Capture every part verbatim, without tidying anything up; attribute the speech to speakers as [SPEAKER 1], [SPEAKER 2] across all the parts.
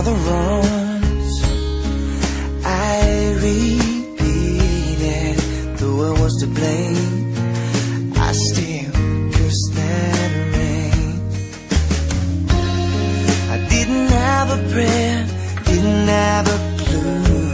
[SPEAKER 1] all the wrongs I repeated, though I was to blame, I still curse that rain. I didn't have a prayer, didn't have a clue,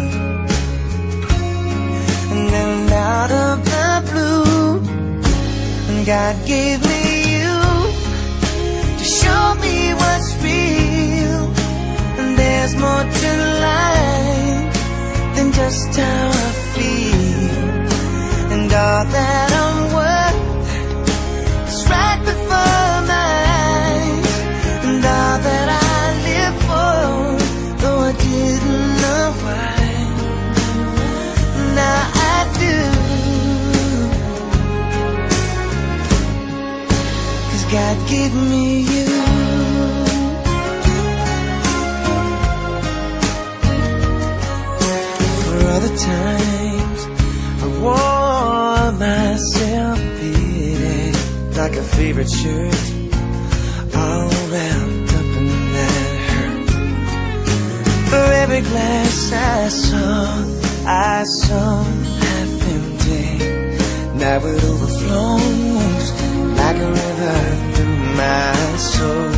[SPEAKER 1] and then out of the blue, God gave me you to show me what's real. And there's more to life than just how I feel, and all that I'm worth is right before my eyes, and all that I live for, though I didn't know why, now I do. God gave me you. For all the times I wore myself beating like a favorite shirt, all wrapped up in that hurt. For every glass I saw, I saw half empty, now it overflows like a river through my soul.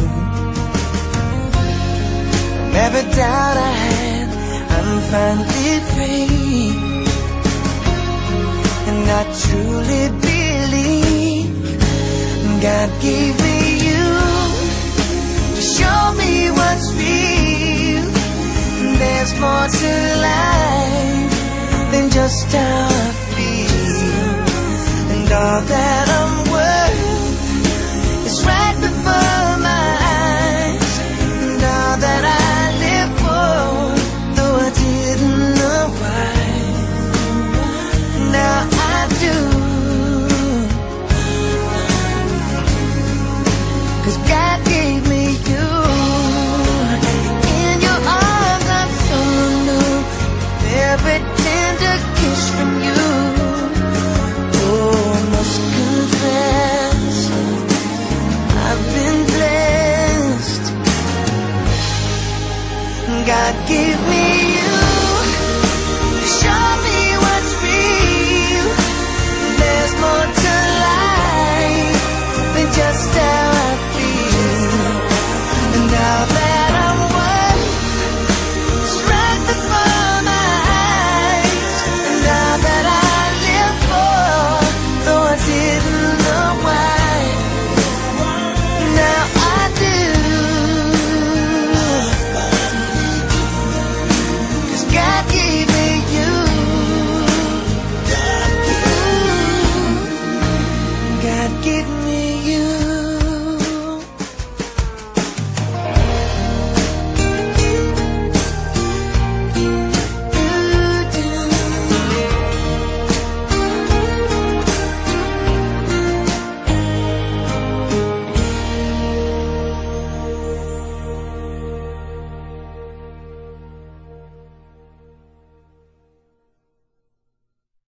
[SPEAKER 1] And every doubt I had, I'm finally free, and I truly believe God gave me you to show me what's real. And there's more to life than just how I feel, and all that I'm worth right before my eyes, and all that I live for, though I didn't know why, now I do. 'Cause God gave me you. In your arms I'm so new, every tender kiss from you. Oh, I must confess, I've been blessed. God gave me